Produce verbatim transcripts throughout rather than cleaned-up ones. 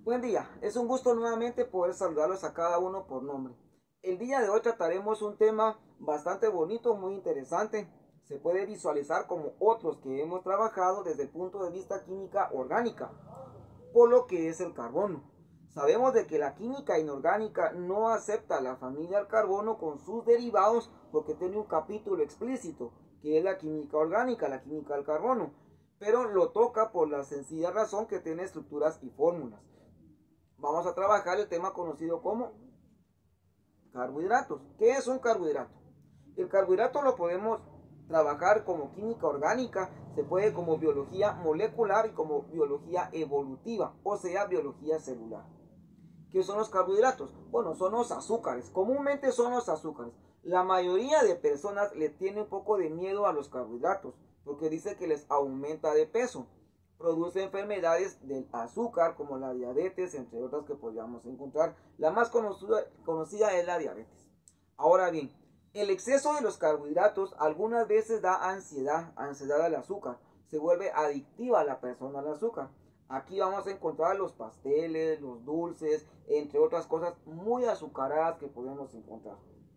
Buen día, es un gusto nuevamente poder saludarlos a cada uno por nombre. El día de hoy trataremos un tema bastante bonito, muy interesante. Se puede visualizar como otros que hemos trabajado desde el punto de vista química orgánica, por lo que es el carbono. Sabemos de que la química inorgánica no acepta la familia del carbono con sus derivados porque tiene un capítulo explícito, que es la química orgánica, la química del carbono, pero lo toca por la sencilla razón que tiene estructuras y fórmulas. Vamos a trabajar el tema conocido como carbohidratos. ¿Qué es un carbohidrato? El carbohidrato lo podemos trabajar como química orgánica, se puede como biología molecular y como biología evolutiva, o sea, biología celular. ¿Qué son los carbohidratos? Bueno, son los azúcares. Comúnmente son los azúcares. La mayoría de personas le tiene un poco de miedo a los carbohidratos porque dice que les aumenta de peso. Produce enfermedades del azúcar como la diabetes, entre otras que podríamos encontrar. La más conocida, conocida es la diabetes. Ahora bien, el exceso de los carbohidratos algunas veces da ansiedad, ansiedad al azúcar. Se vuelve adictiva a la persona al azúcar. Aquí vamos a encontrar los pasteles, los dulces, entre otras cosas muy azucaradas que podemos encontrar.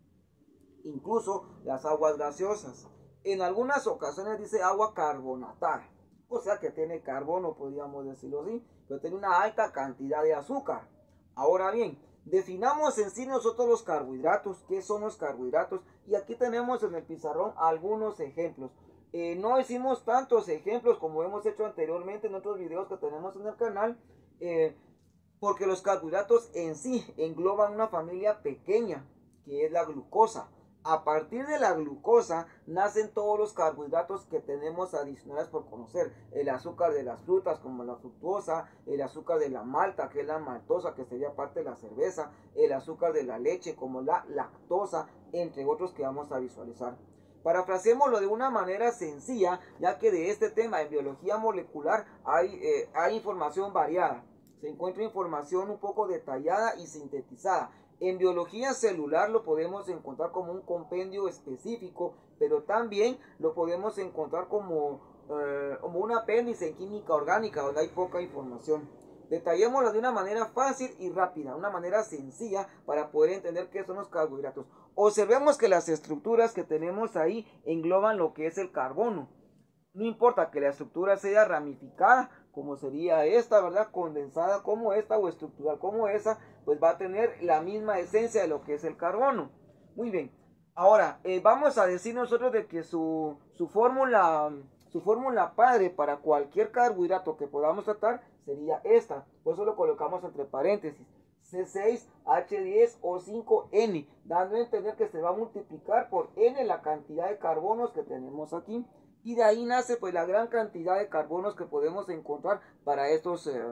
Incluso las aguas gaseosas. En algunas ocasiones dice agua carbonatada, o sea que tiene carbono, podríamos decirlo así, pero tiene una alta cantidad de azúcar. Ahora bien, definamos en sí nosotros los carbohidratos, qué son los carbohidratos, y aquí tenemos en el pizarrón algunos ejemplos. Eh, no hicimos tantos ejemplos como hemos hecho anteriormente en otros videos que tenemos en el canal, eh, porque los carbohidratos en sí engloban una familia pequeña, que es la glucosa. A partir de la glucosa nacen todos los carbohidratos que tenemos adicionales por conocer. El azúcar de las frutas como la fructosa, el azúcar de la malta que es la maltosa que sería parte de la cerveza, el azúcar de la leche como la lactosa, entre otros que vamos a visualizar. Parafraseémoslo de una manera sencilla, ya que de este tema en biología molecular hay, eh, hay información variada. Se encuentra información un poco detallada y sintetizada. En biología celular lo podemos encontrar como un compendio específico, pero también lo podemos encontrar como, eh, como un apéndice en química orgánica, donde hay poca información. Detallémoslo de una manera fácil y rápida, una manera sencilla para poder entender qué son los carbohidratos. Observemos que las estructuras que tenemos ahí engloban lo que es el carbono. No importa que la estructura sea ramificada, como sería esta, ¿verdad? Condensada como esta o estructural como esa, pues va a tener la misma esencia de lo que es el carbono. Muy bien. Ahora, eh, vamos a decir nosotros de que su, su fórmula su fórmula padre para cualquier carbohidrato que podamos tratar sería esta. Por eso lo colocamos entre paréntesis. C seis H diez O cinco N, dando a entender que se va a multiplicar por N la cantidad de carbonos que tenemos aquí. Y de ahí nace pues la gran cantidad de carbonos que podemos encontrar para estos, eh,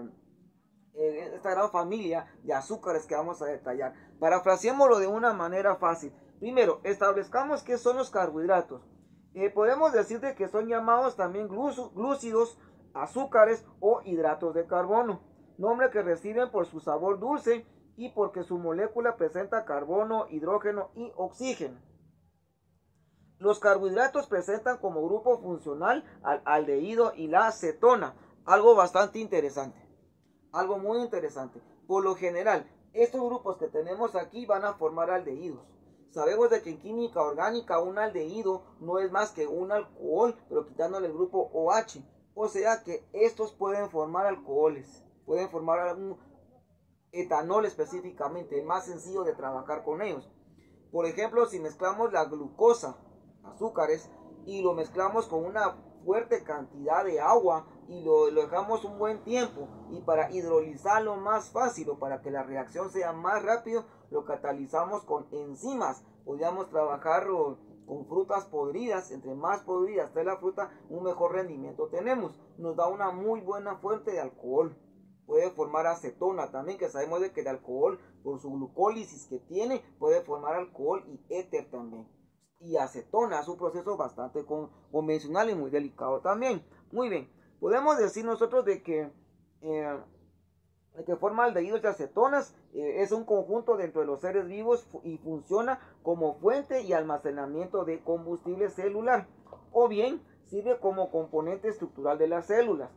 eh, esta gran familia de azúcares que vamos a detallar. Parafraseémoslo de una manera fácil. Primero, establezcamos qué son los carbohidratos. Eh, podemos decir de que son llamados también glúcidos, azúcares o hidratos de carbono, nombre que reciben por su sabor dulce y porque su molécula presenta carbono, hidrógeno y oxígeno. Los carbohidratos presentan como grupo funcional al aldehído y la cetona, algo bastante interesante, algo muy interesante. Por lo general, estos grupos que tenemos aquí van a formar aldehídos. Sabemos de que en química orgánica un aldehído no es más que un alcohol, pero quitándole el grupo OH. O sea que estos pueden formar alcoholes, pueden formar algún etanol específicamente, es más sencillo de trabajar con ellos. Por ejemplo, si mezclamos la glucosa, azúcares, y lo mezclamos con una fuerte cantidad de agua y lo, lo dejamos un buen tiempo, y para hidrolizarlo más fácil o para que la reacción sea más rápido, lo catalizamos con enzimas. Podríamos trabajar con frutas podridas. Entre más podrida esté la fruta, un mejor rendimiento tenemos. Nos da una muy buena fuente de alcohol. Puede formar acetona también, que sabemos de que el alcohol, por su glucólisis que tiene, puede formar alcohol y éter también. Y acetona es un proceso bastante convencional y muy delicado también. Muy bien, podemos decir nosotros de que, eh, de que forma aldehídos y acetonas, eh, es un conjunto dentro de los seres vivos y funciona como fuente y almacenamiento de combustible celular, o bien sirve como componente estructural de las células.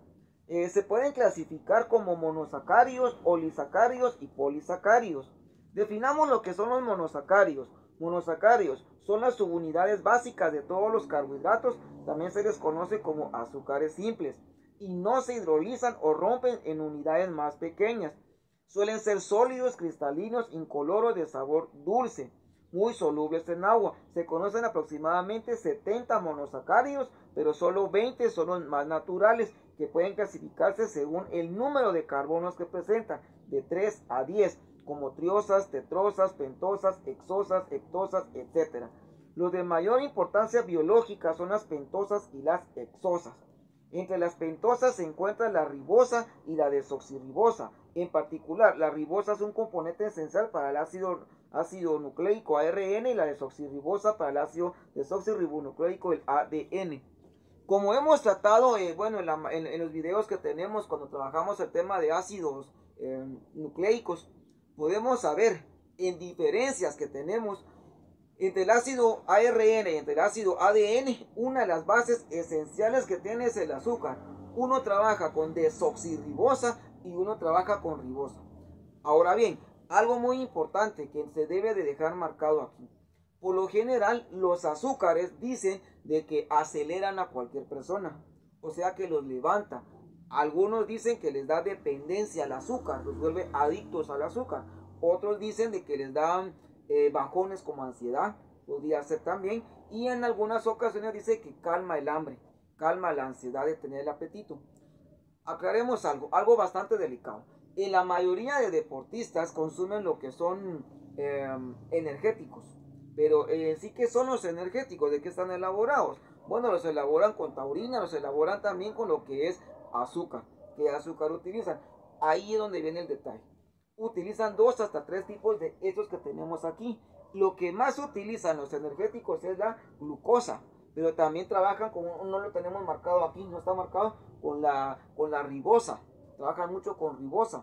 Eh, se pueden clasificar como monosacáridos, olisacáridos y polisacáridos. Definamos lo que son los monosacáridos. Monosacáridos son las subunidades básicas de todos los carbohidratos, también se les conoce como azúcares simples, y no se hidrolizan o rompen en unidades más pequeñas. Suelen ser sólidos, cristalinos, incoloros, de sabor dulce, muy solubles en agua. Se conocen aproximadamente setenta monosacáridos, pero solo veinte son los más naturales, que pueden clasificarse según el número de carbonos que presentan, de tres a diez, como triosas, tetrosas, pentosas, hexosas, hectosas, etcétera. Los de mayor importancia biológica son las pentosas y las hexosas. Entre las pentosas se encuentra la ribosa y la desoxirribosa. En particular, la ribosa es un componente esencial para el ácido, ácido nucleico A R N y la desoxirribosa para el ácido desoxirribonucleico, el A D N. Como hemos tratado, eh, bueno, en, la, en, en los videos que tenemos cuando trabajamos el tema de ácidos eh, nucleicos, podemos saber en diferencias que tenemos entre el ácido A R N y entre el ácido A D N. Una de las bases esenciales que tiene es el azúcar. Uno trabaja con desoxirribosa y uno trabaja con ribosa. Ahora bien, algo muy importante que se debe de dejar marcado aquí. Por lo general, los azúcares dicen de que aceleran a cualquier persona, o sea que los levanta. Algunos dicen que les da dependencia al azúcar, los vuelve adictos al azúcar. Otros dicen de que les dan eh, bajones como ansiedad, podría ser también. Y en algunas ocasiones dice que calma el hambre, calma la ansiedad de tener el apetito. Aclaremos algo, algo bastante delicado. En la mayoría de deportistas consumen lo que son eh, energéticos. Pero eh, sí, que son los energéticos, ¿de qué están elaborados? Bueno, los elaboran con taurina, los elaboran también con lo que es azúcar. ¿Qué azúcar utilizan? Ahí es donde viene el detalle. Utilizan dos hasta tres tipos de estos que tenemos aquí. Lo que más utilizan los energéticos es la glucosa, pero también trabajan con, no lo tenemos marcado aquí, no está marcado, con la, con la ribosa. Trabajan mucho con ribosa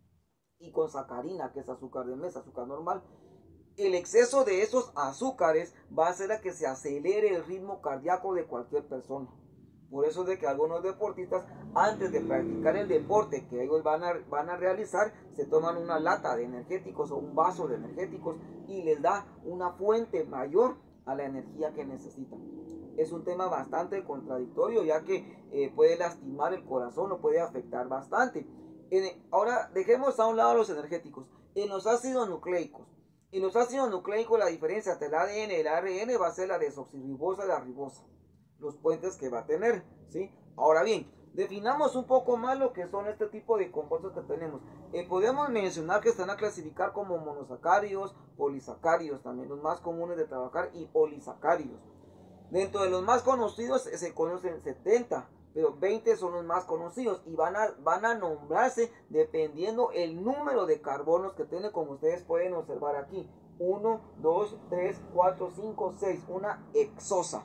y con sacarina, que es azúcar de mesa, azúcar normal. El exceso de esos azúcares va a hacer a que se acelere el ritmo cardíaco de cualquier persona. Por eso es de que algunos deportistas, antes de practicar el deporte que ellos van a, van a realizar, se toman una lata de energéticos o un vaso de energéticos y les da una fuente mayor a la energía que necesitan. Es un tema bastante contradictorio, ya que eh, puede lastimar el corazón, lo puede afectar bastante. En, ahora dejemos a un lado los energéticos. En los ácidos nucleicos, en los ácidos nucleicos la diferencia entre el A D N y el A R N va a ser la desoxirribosa y la ribosa, los puentes que va a tener, ¿sí? Ahora bien, definamos un poco más lo que son este tipo de compuestos que tenemos. Eh, podemos mencionar que están a clasificar como monosacáridos, polisacáridos, también los más comunes de trabajar, y olisacáridos. Dentro de los más conocidos se conocen setenta, pero veinte son los más conocidos y van a, van a nombrarse dependiendo el número de carbonos que tiene, como ustedes pueden observar aquí. uno, dos, tres, cuatro, cinco, seis, una hexosa.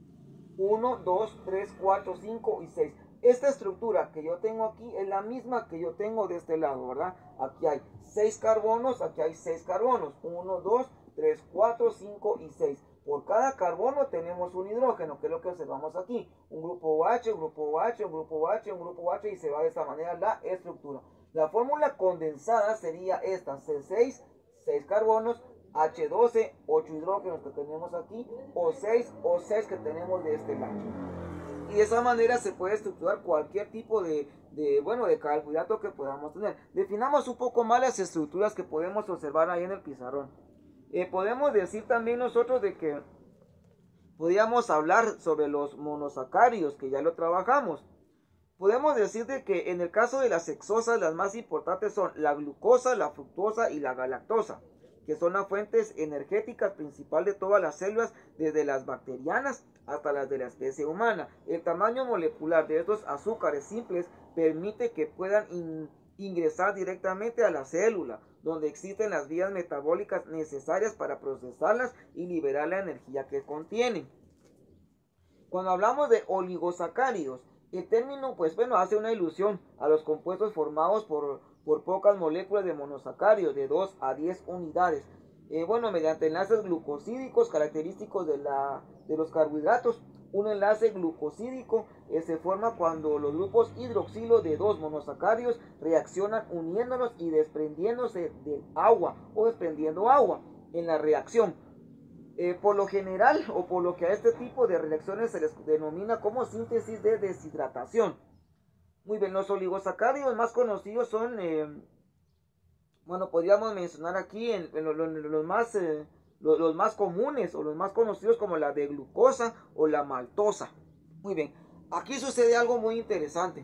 uno, dos, tres, cuatro, cinco y seis. Esta estructura que yo tengo aquí es la misma que yo tengo de este lado, ¿verdad? Aquí hay seis carbonos, aquí hay seis carbonos. uno, dos, tres, cuatro, cinco y seis. Por cada carbono tenemos un hidrógeno, que es lo que observamos aquí. Un grupo OH, un grupo OH, un grupo OH, un grupo OH, y se va de esta manera la estructura. La fórmula condensada sería esta: C seis, seis carbonos, H doce, ocho hidrógenos que tenemos aquí, O seis, O seis que tenemos de este lado. Y de esa manera se puede estructurar cualquier tipo de, de, bueno, de carbohidrato que podamos tener. Definamos un poco más las estructuras que podemos observar ahí en el pizarrón. Eh, podemos decir también nosotros de que podríamos hablar sobre los monosacáridos, que ya lo trabajamos. Podemos decir de que en el caso de las hexosas, las más importantes son la glucosa, la fructosa y la galactosa, que son las fuentes energéticas principal de todas las células, desde las bacterianas hasta las de la especie humana. El tamaño molecular de estos azúcares simples permite que puedan in ingresar directamente a la célula, donde existen las vías metabólicas necesarias para procesarlas y liberar la energía que contienen. Cuando hablamos de oligosacáridos, el término, pues bueno, hace una ilusión a los compuestos formados por, por pocas moléculas de monosacáridos de dos a diez unidades. Eh, bueno, mediante enlaces glucosídicos característicos de, la, de los carbohidratos. Un enlace glucosídico eh, se forma cuando los grupos hidroxilo de dos monosacáridos reaccionan uniéndolos y desprendiéndose del agua o desprendiendo agua en la reacción. Eh, por lo general, o por lo que a este tipo de reacciones se les denomina como síntesis de deshidratación. Muy bien, los oligosacáridos más conocidos son, eh, bueno, podríamos mencionar aquí en, en, en, en los, más, eh, los, los más comunes o los más conocidos como la de glucosa o la maltosa. Muy bien, aquí sucede algo muy interesante.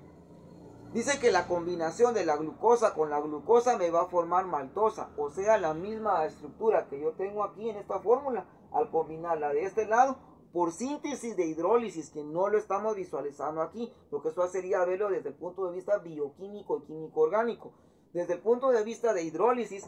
Dice que la combinación de la glucosa con la glucosa me va a formar maltosa, o sea, la misma estructura que yo tengo aquí en esta fórmula, al combinarla de este lado, por síntesis de hidrólisis, que no lo estamos visualizando aquí, lo que eso sería verlo desde el punto de vista bioquímico y químico orgánico. Desde el punto de vista de hidrólisis,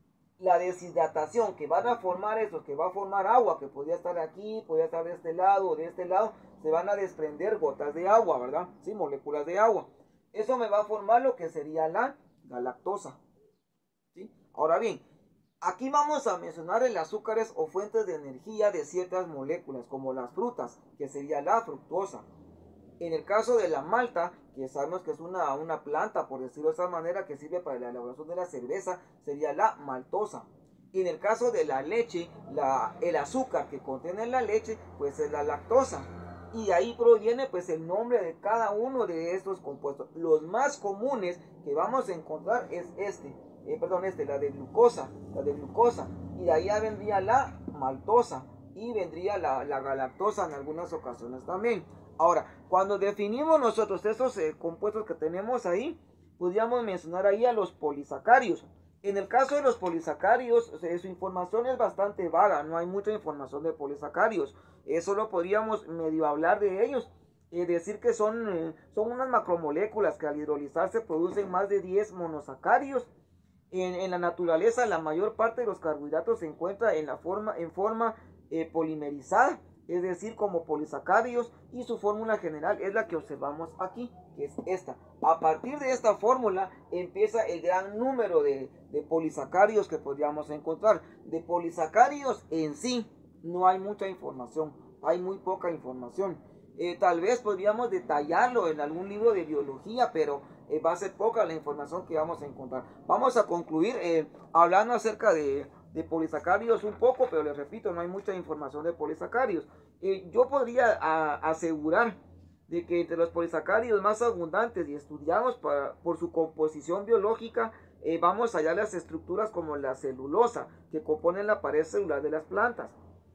la deshidratación que van a formar eso, que va a formar agua, que podría estar aquí, podría estar de este lado o de este lado, se van a desprender gotas de agua, ¿verdad? Sí, moléculas de agua. Eso me va a formar lo que sería la galactosa. ¿Sí? Ahora bien, aquí vamos a mencionar el azúcares o fuentes de energía de ciertas moléculas, como las frutas, que sería la fructosa. En el caso de la malta, que sabemos que es una, una planta, por decirlo de esa manera, que sirve para la elaboración de la cerveza, sería la maltosa. Y en el caso de la leche, la, el azúcar que contiene la leche, pues es la lactosa. Y de ahí proviene pues el nombre de cada uno de estos compuestos. Los más comunes que vamos a encontrar es este, eh, perdón, este, la de glucosa, la de glucosa. Y de ahí ya vendría la maltosa y vendría la, la galactosa en algunas ocasiones también. Ahora, cuando definimos nosotros esos eh, compuestos que tenemos ahí, podríamos mencionar ahí a los polisacáridos. En el caso de los polisacáridos, eh, su información es bastante vaga, no hay mucha información de polisacáridos. Eh, solo podríamos medio hablar de ellos, eh, decir que son, eh, son unas macromoléculas que al hidrolizarse producen más de diez monosacáridos. En, en la naturaleza, la mayor parte de los carbohidratos se encuentra en, la forma, en forma eh, polimerizada, es decir, como polisacáridos, y su fórmula general es la que observamos aquí, que es esta. A partir de esta fórmula empieza el gran número de, de polisacáridos que podríamos encontrar. De polisacáridos en sí no hay mucha información, hay muy poca información. Eh, tal vez podríamos detallarlo en algún libro de biología, pero eh, va a ser poca la información que vamos a encontrar. Vamos a concluir eh, hablando acerca de... de polisacáridos un poco, pero les repito, no hay mucha información de polisacáridos. Eh, yo podría a, asegurar de que entre los polisacáridos más abundantes y estudiados para, por su composición biológica, eh, vamos a hallar las estructuras como la celulosa, que componen la pared celular de las plantas.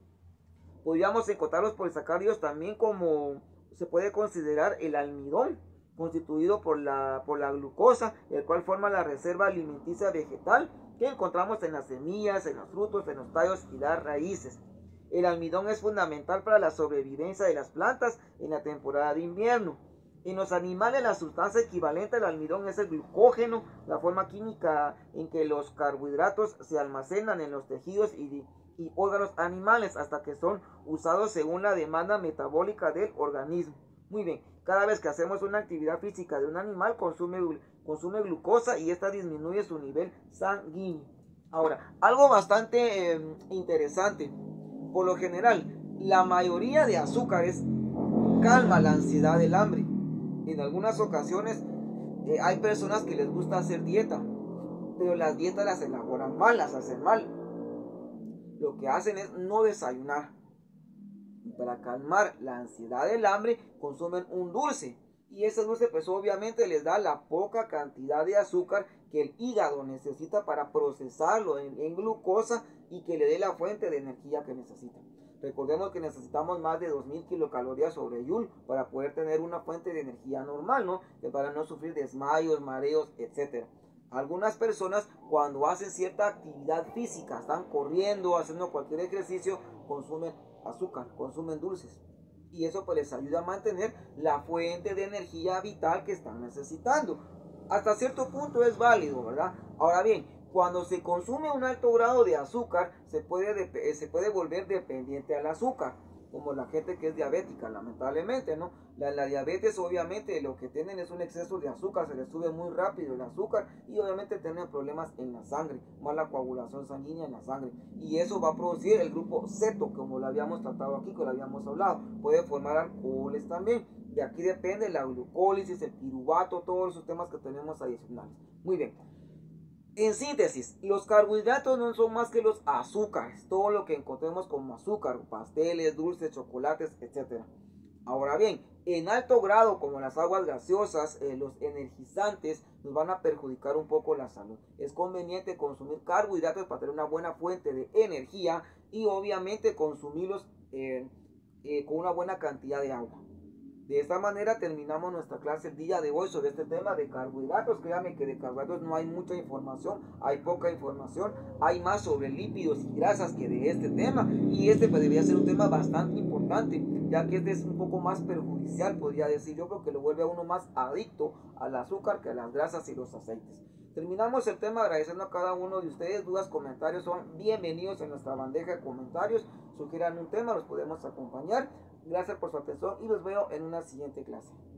Podríamos encontrar los polisacáridos también como se puede considerar el almidón, constituido por la, por la glucosa, el cual forma la reserva alimenticia vegetal que encontramos en las semillas, en los frutos, en los tallos y las raíces. El almidón es fundamental para la sobrevivencia de las plantas en la temporada de invierno. En los animales, la sustancia equivalente al almidón es el glucógeno, la forma química en que los carbohidratos se almacenan en los tejidos y, y órganos animales hasta que son usados según la demanda metabólica del organismo. Muy bien, cada vez que hacemos una actividad física de un animal consume, consume glucosa y esta disminuye su nivel sanguíneo. Ahora, algo bastante eh, interesante. Por lo general, la mayoría de azúcares calma la ansiedad del hambre. En algunas ocasiones eh, hay personas que les gusta hacer dieta, pero las dietas las elaboran mal, las hacen mal. Lo que hacen es no desayunar. Y para calmar la ansiedad del hambre consumen un dulce. Y ese dulce pues obviamente les da la poca cantidad de azúcar que el hígado necesita para procesarlo en, en glucosa y que le dé la fuente de energía que necesita. Recordemos que necesitamos más de dos mil kilocalorías sobre Joule para poder tener una fuente de energía normal, ¿no? Que para no sufrir desmayos, mareos, etcétera. Algunas personas cuando hacen cierta actividad física, están corriendo, haciendo cualquier ejercicio, consumen azúcar, consumen dulces. Y eso pues les ayuda a mantener la fuente de energía vital que están necesitando. Hasta cierto punto es válido, ¿verdad? Ahora bien, cuando se consume un alto grado de azúcar, se puede, se puede volver dependiente al azúcar. como la gente que es diabética, lamentablemente, ¿no? La, la diabetes obviamente lo que tienen es un exceso de azúcar, se les sube muy rápido el azúcar y obviamente tienen problemas en la sangre, mala coagulación sanguínea en la sangre. Y eso va a producir el grupo ceto, como lo habíamos tratado aquí, que lo habíamos hablado. Puede formar alcoholes también. De aquí depende la glucólisis, el piruvato, todos esos temas que tenemos adicionales. Muy bien. En síntesis, los carbohidratos no son más que los azúcares, todo lo que encontremos como azúcar, pasteles, dulces, chocolates, etcétera. Ahora bien, en alto grado, como las aguas gaseosas, eh, los energizantes nos van a perjudicar un poco la salud. Es conveniente consumir carbohidratos para tener una buena fuente de energía y obviamente consumirlos eh, eh, con una buena cantidad de agua. De esta manera terminamos nuestra clase el día de hoy sobre este tema de carbohidratos. Créanme que de carbohidratos no hay mucha información, hay poca información, hay más sobre lípidos y grasas que de este tema. Y este pues, debería ser un tema bastante importante, ya que este es un poco más perjudicial, podría decir yo, porque lo vuelve a uno más adicto al azúcar que a las grasas y los aceites. Terminamos el tema agradeciendo a cada uno de ustedes. Dudas, comentarios son bienvenidos en nuestra bandeja de comentarios. Sugieran un tema, los podemos acompañar. Gracias por su atención y los veo en una siguiente clase.